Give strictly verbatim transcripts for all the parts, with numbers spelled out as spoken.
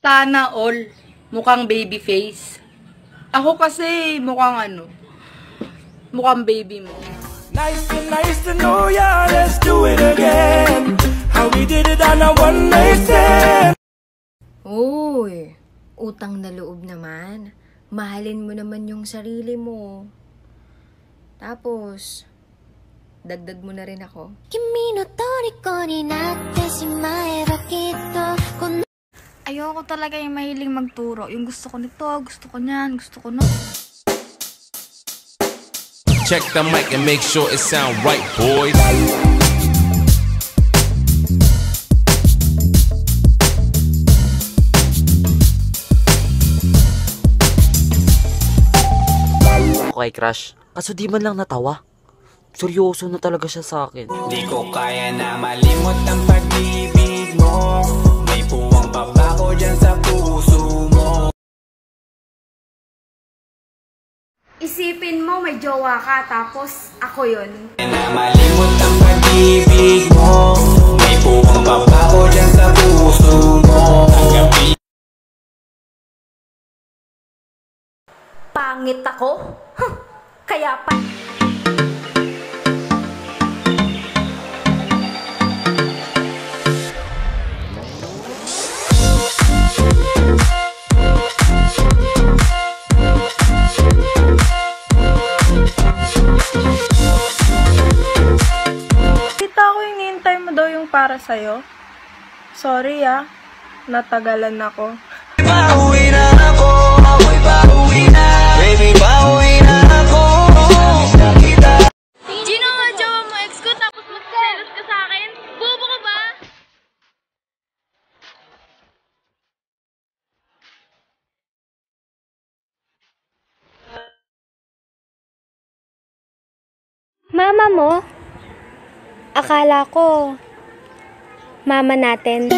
Sana all. Mukhang baby face. Ako kasi mukhang ano. Mukhang baby mo. Nice to, nice to know ya. Let's do it again. How we did it on a one night stand. Uy, utang na loob naman. Mahalin mo naman yung sarili mo. Tapos, dagdag mo na rin ako. Ayoko talaga yung mahiling magturo. Yung gusto ko nito, gusto ko niyan, gusto ko no. Check the mic and make sure it sound right, boys. Okay, crush. Kaso di man lang natawa. Seryoso na talaga siya sa akin. Di ko kaya na malimot ang pag-ibig mo. May puwang pabako dyan sa puso mo. Isipin mo may jowa ka, tapos ako yun. Na malimot ang pag-ibig mo. May puwang pabako dyan sa puso mo. Pangit ako? Huh, kaya pa... para sa'yo. Sorry ah, natagalan ako. Pauwi na ako, ako'y pauwi na. Baby, pauwi na ako. Gino nga jowa mo ex ko tapos magselos ka sa akin? Bobo ka ba? Mama mo? Akala ko, mama natin.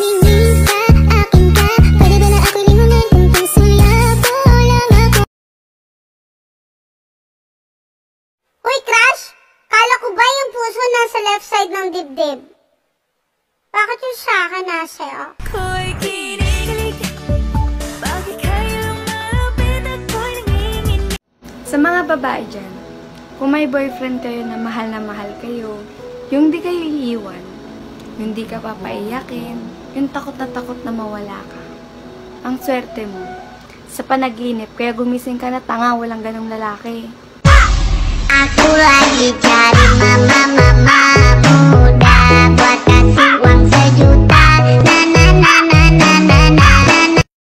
Uy, crush! Kala ko ba yung puso nasa left side ng dibdib? Bakit yung sa akin nasa iyo? Sa mga babae dyan, kung may boyfriend kayo na mahal na mahal kayo, yung di kayo iiwan, yung di ka papaiyakin, yung takot na takot na mawala ka. Ang swerte mo, sa panaginip, kaya gumising ka na tanga, walang ganong lalaki. Aku lagi cari mama-mama muda buat kasih uang sejuta. Na na na na na na na na.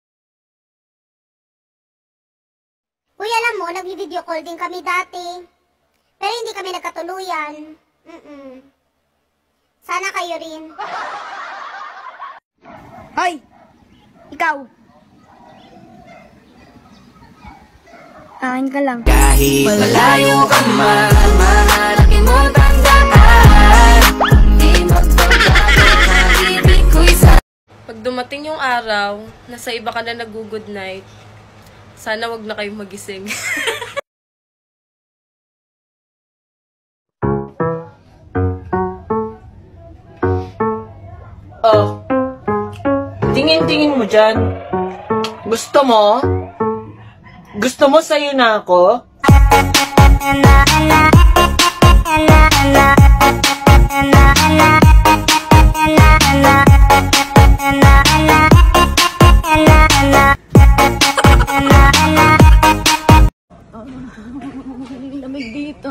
Uy, alam mo, nag-video call din kami dati. Pero hindi kami nagkatuluyan. Mm-mm. Sana kayo rin. Hoy! Ikaw! Kain ka lang. Kahit malayo ka man, mahalaki mo tandaan. Di magbabago ang ibig ko isa. Pag dumating yung araw, nasa iba ka na nag-good night, sana wag na kayong magising. Oh, tingin-tingin mo dyan. Gusto mo? Gusto mo sa'yo na ako? Lamig dito.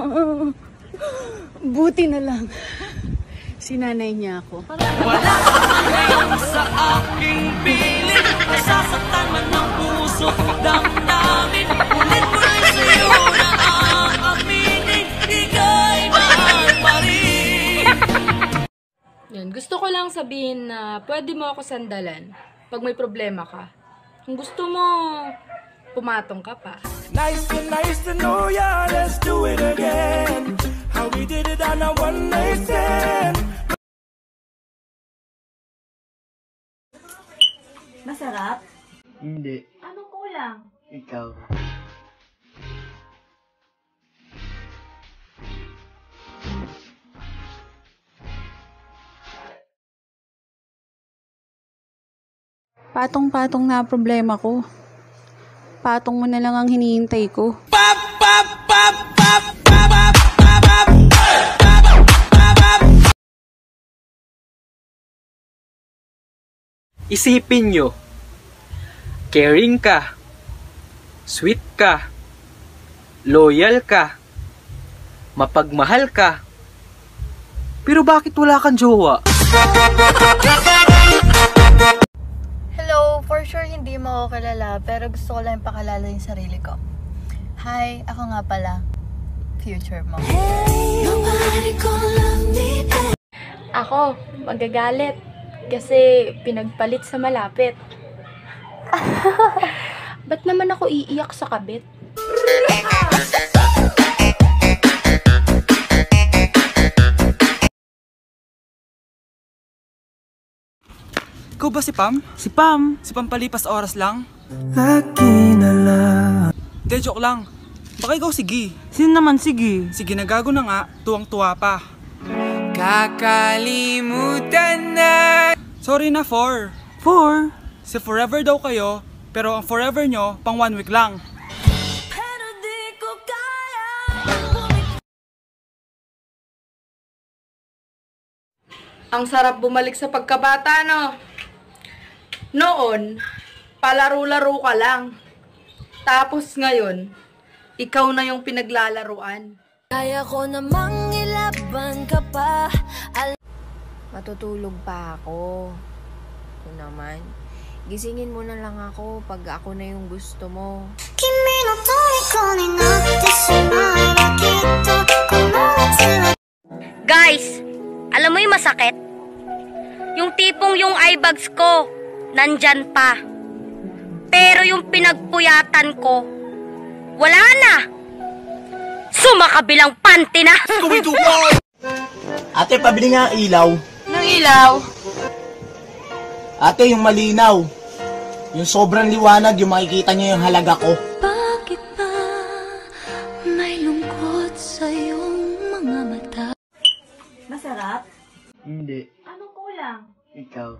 Buti na lang. Sinanay niya ako. Wala ngayon sa aking piling. Nasasaktan man ng puso damdamin. Ulit-ulit sa'yo na aaminin. Ika'y mahal pa rin. Yan, gusto ko lang sabihin na pwede mo ako sandalan pag may problema ka. Kung gusto mo, pumatong ka pa. Nice to, nice to know ya. Let's do it again. How we did it on a one night stand. Masarap? Hindi. Anong kulang? Ikaw. Patong-patong na problema ko. Patong mo na lang ang hinihintay ko. Isipin nyo, caring ka, sweet ka, loyal ka, mapagmahal ka, pero bakit wala kang jowa? Hello, for sure hindi mo ako kilala, pero gusto ko lang ipakilala yung sarili ko. Hi, ako nga pala, future mo. Ako, magagalit. Kasi pinagpalit sa malapit. Ba't naman ako iiyak sa kabit? Ikaw ba si Pam? Si Pam? Si Pam palipas oras lang? Lagi na lang. De, joke lang. Baka ikaw si Gi. Sino naman si Gi? Si Ginagago na nga, tuwang-tuwa pa. Kakalimutan na. Sorry na, for. For? Si forever daw kayo, pero ang forever nyo, pang one week lang. Ang sarap bumalik sa pagkabata, no? Noon, palaro-laro ka lang. Tapos ngayon, ikaw na yung pinaglalaruan. Kaya ko namang ilaban ka pa. Matutulog pa ako. Ito naman. Gisingin mo na lang ako pag ako na yung gusto mo. Guys, alam mo yung masakit? Yung tipong yung eye bags ko, nandyan pa. Pero yung pinagpuyatan ko, wala na. Sumakabilang panty na. Ate, pabili nga ilaw. Nung ilaw? Ate, yung malinaw. Yung sobrang liwanag, yung makikita niyo yung halaga ko. Bakit ba may lungkot sa iyong mga mata? Masarap? Hindi. Anong kulang? Ikaw.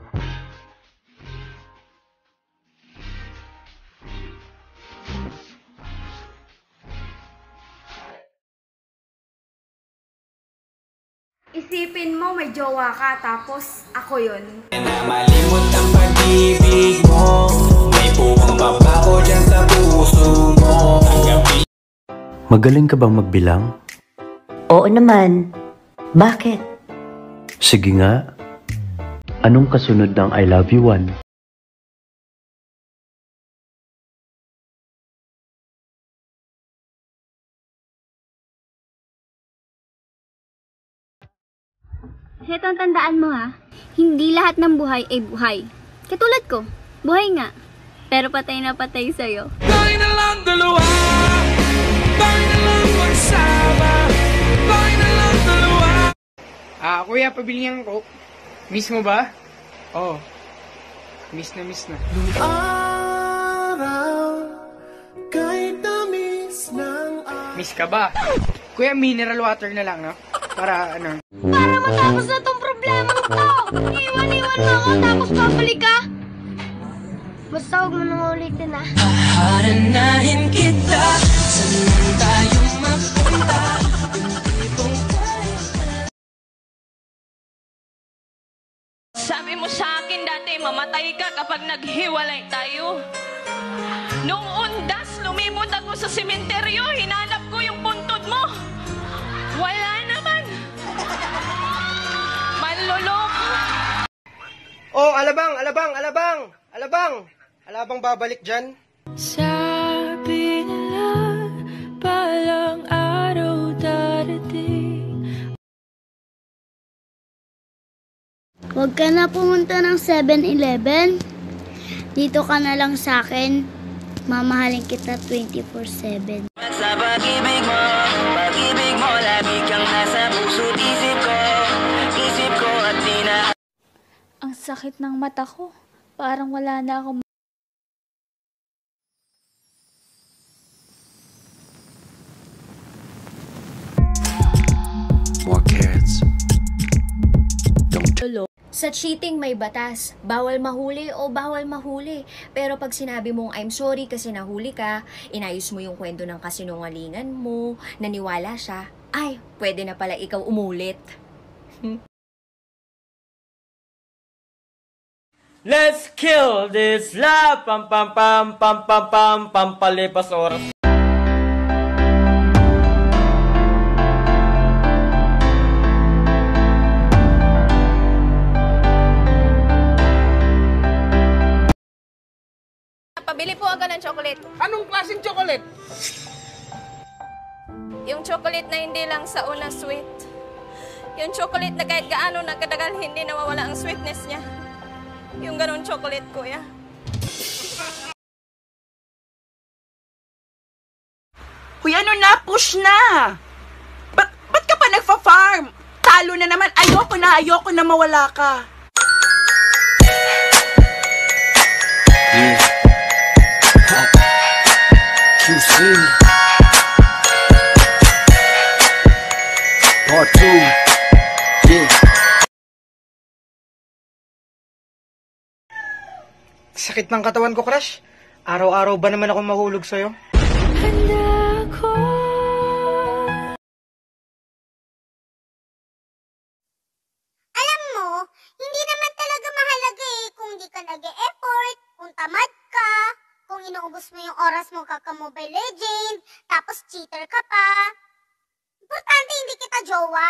Isipin mo may jowa ka, tapos ako yun. Malimot ang pag-ibig mo. May puwang babako dyan sa puso mo. Magaling ka bang magbilang? Oo naman. Bakit? Sige nga. Anong kasunod ng I love you one? Heto ang tandaan mo ha, hindi lahat ng buhay ay buhay. Katulad ko, buhay nga, pero patay na patay sa'yo. Tayo na lang dalawa. Tayo na lang magsama. Tayo na lang dalawa. Ah, kuya, pabili niyang coke. Miss mo ba? Oo. Oh. Miss na miss na. Nung araw, kahit tamis ng araw. Miss ka ba? Kuya, mineral water na lang, no? Para ano? Para matapos na tong problema ko! Iwan-iwan mo ako tapos babalik ka! Basta huwag mo nang ulitin ah. Haranahin kita, saan tayo mapunta? Sabi mo sa akin dati, mamatay ka kapag naghiwalay tayo. Noong undas, lumibot ako sa sementeryo, hinanap ko yung puntod mo. Wala naman. Manloloko. Oh, alabang, alabang, alabang, alabang. Alabang babalik dyan. Sabi nila, palang araw darating. Huwag ka na pumunta ng seven eleven. Dito ka na lang sa akin. Mamahalin kita twenty-four seven. Sa pag-ibig mo, pag-ibig mo, lagi kang nasa puso't isip ko. Isip ko at di na. Ang sakit ng mata ko. Parang wala na ako. More carrots. Don't. Sa cheating may batas. Bawal mahuli o bawal mahuli. Pero pag sinabi mong I'm sorry kasi nahuli ka, inayos mo yung kwento ng kasinungalingan mo, naniwala siya, ay, pwede na pala ikaw umulit. Let's kill this love, pam pam pam pam pam pam pam palipas oras. Pabili po agad ng chocolate. Anong klaseng chocolate? Yung chocolate na hindi lang sa una sweet. Yung chocolate na kahit gaano nagkadagal hindi nawawala ang sweetness niya. Yung ganun chocolate, kuya. Huy, ano na? Push na! Ba't, ba't ka pa nagfa-farm? Talo na naman. Ayoko na, ayoko na mawala ka. Yeah. Q C Part two. Yeah. Sakit ng katawan ko, crush. Araw-araw ba naman ako mahulog sa'yo? Alam mo, hindi naman talaga mahalaga eh kung di ka nag-e-effort, kung tamad ka, kung inuubos mo yung oras mo kaka-Mobile Legend, tapos cheater ka pa. Importante hindi kita jowa.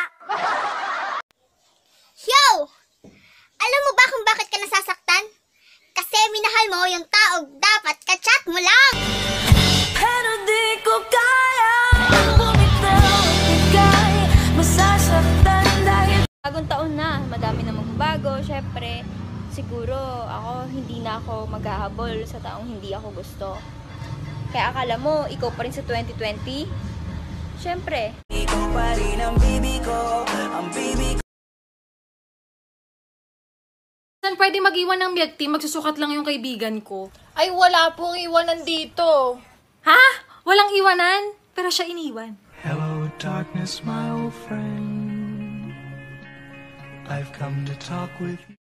Yo! Alam mo ba kung bakit ka nasasaktan? Kasi minahal mo yung taong dapat ka-chat mo lang. Pero di ko kaya bumitaw, ika'y masasaktan dahil Bagong taon na, madami na magbago, syempre. Siguro ako, hindi na ako maghahabol sa taong hindi ako gusto. Kaya akala mo, ikaw pa rin sa twenty twenty? Syempre. ikaw pa rin ang baby ko, ang baby ko. Saan pwede mag-iwan ng milk tea? Magsusukat lang yung kaibigan ko. Ay, wala pong iwanan dito. Ha? Walang iwanan? Pero siya iniwan. Hello, darkness, my old friend. I've come to talk with you.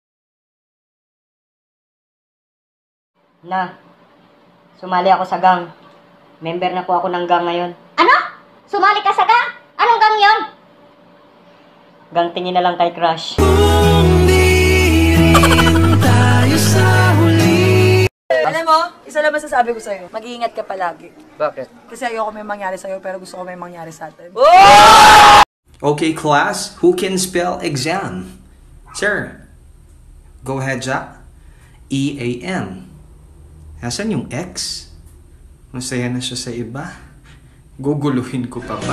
Na, sumali ako sa gang. Member na po ako ng gang ngayon. Ano? Sumali ka sa gang? Anong gang yon? Gang tingin na lang kay Crush. Alam mo, isa lang masasabi ko sa'yo, mag-iingat ka palagi. Bakit? Kasi ayoko may mangyari sa'yo, pero gusto ko may mangyari sa atin. Okay, class, who can spell exam? Sir, go ahead, Jack. E A M. Nasaan yung X? Masaya na siya sa iba. Guguluhin ko pa ba?